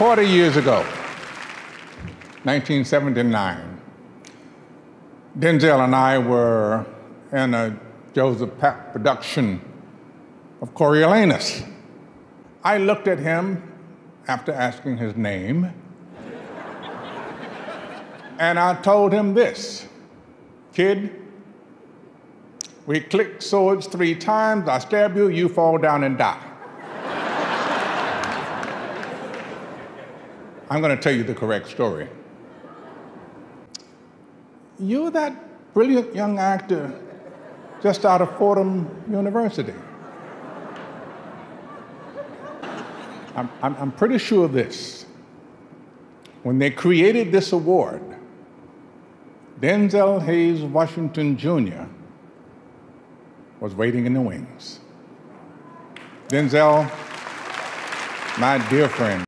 40 years ago, 1979, Denzel and I were in a Joseph Papp production of Coriolanus. I looked at him after asking his name, and I told him this: "Kid, we click swords 3 times, I stab you, you fall down and die." I'm going to tell you the correct story. You're that brilliant young actor just out of Fordham University. I'm pretty sure of this. When they created this award, Denzel Hayes Washington Jr. was waiting in the wings. Denzel, my dear friend,